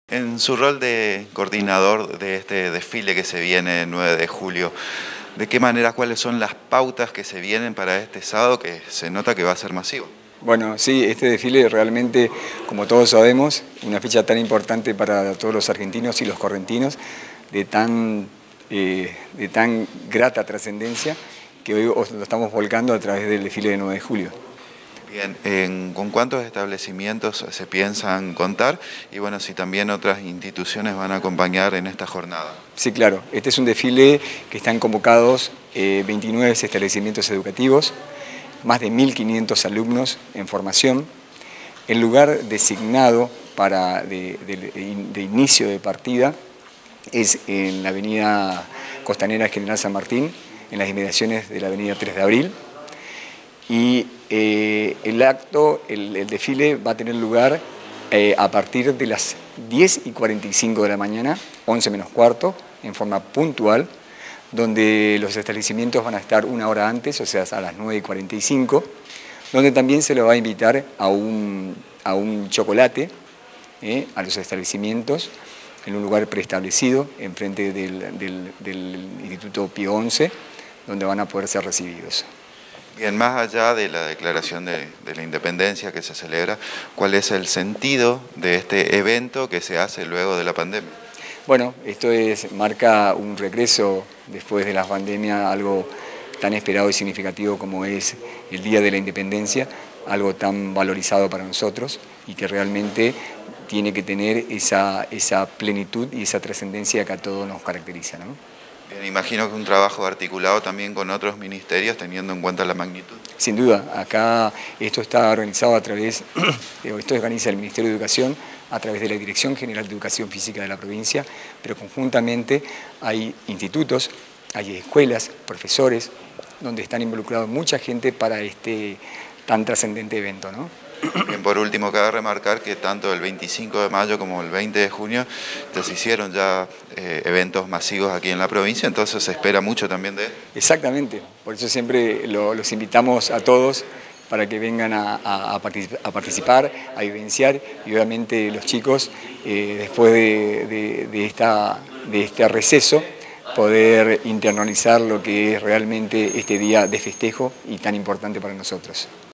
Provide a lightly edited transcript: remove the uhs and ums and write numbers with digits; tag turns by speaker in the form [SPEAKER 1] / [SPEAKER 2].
[SPEAKER 1] En su rol de coordinador de este desfile que se viene el 9 de julio, ¿de qué manera, cuáles son las pautas que se vienen para este sábado que se nota que va a ser masivo?
[SPEAKER 2] Bueno, sí, este desfile realmente, como todos sabemos, una fecha tan importante para todos los argentinos y los correntinos, de tan grata trascendencia, que hoy lo estamos volcando a través del desfile del 9 de julio.
[SPEAKER 1] Bien, ¿con cuántos establecimientos se piensan contar? Y bueno, si también otras instituciones van a acompañar en esta jornada.
[SPEAKER 2] Sí, claro, este es un desfile que están convocados 29 establecimientos educativos, más de 1.500 alumnos en formación. El lugar designado de inicio de partida es en la avenida Costanera General San Martín, en las inmediaciones de la avenida 3 de Abril. Y el desfile va a tener lugar a partir de las 10:45 de la mañana, 11 menos cuarto, en forma puntual, donde los establecimientos van a estar una hora antes, o sea, a las 9:45, donde también se le va a invitar a un chocolate a los establecimientos, en un lugar preestablecido, enfrente del Instituto Pío XI, donde van a poder ser recibidos.
[SPEAKER 1] Bien, más allá de la declaración de la independencia que se celebra, ¿cuál es el sentido de este evento que se hace luego de la pandemia?
[SPEAKER 2] Bueno, esto marca un regreso después de la pandemia, algo tan esperado y significativo como es el Día de la Independencia, algo tan valorizado para nosotros y que realmente tiene que tener esa plenitud y esa trascendencia que a todos nos caracteriza, ¿no?
[SPEAKER 1] Bien, imagino que un trabajo articulado también con otros ministerios, teniendo en cuenta la magnitud.
[SPEAKER 2] Sin duda, acá esto está organizado a través, esto organiza el Ministerio de Educación a través de la Dirección General de Educación Física de la provincia, pero conjuntamente hay institutos, hay escuelas, profesores, donde están involucrados mucha gente para este tan trascendente evento, ¿no?
[SPEAKER 1] Bien, por último, cabe remarcar que tanto el 25 de mayo como el 20 de junio se hicieron ya eventos masivos aquí en la provincia, entonces se espera mucho también de él.
[SPEAKER 2] Exactamente, por eso siempre los invitamos a todos para que vengan a participar, a vivenciar, y obviamente los chicos, después de este receso, poder internalizar lo que es realmente este día de festejo y tan importante para nosotros.